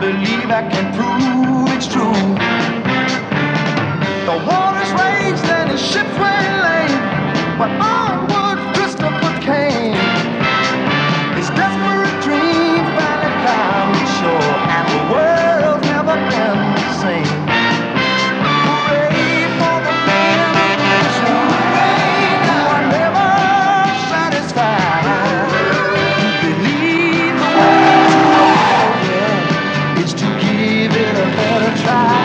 believe I can prove it's true. The waters raged and his ships went lame, but onward Christopher came. His desperate dream finally found its shore, and the world's never been the same. Hooray for the men of vision, who are never satisfied, who believe the way to a better world is to give it a better try.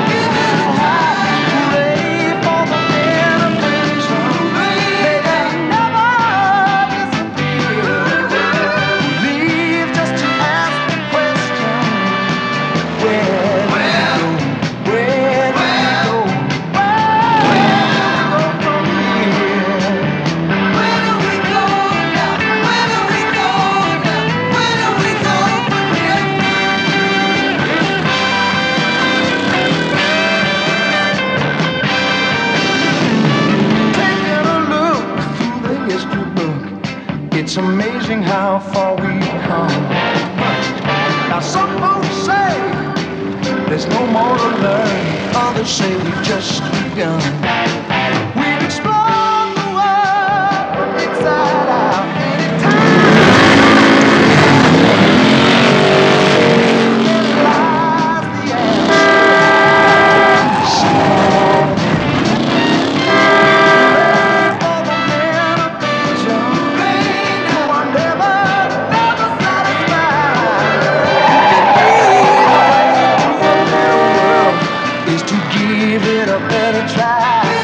It's amazing how far we've come. Now some folks say there's no more to learn. Others say we've just begun. We've explored the world from inside out many times. There lies the give it a better try.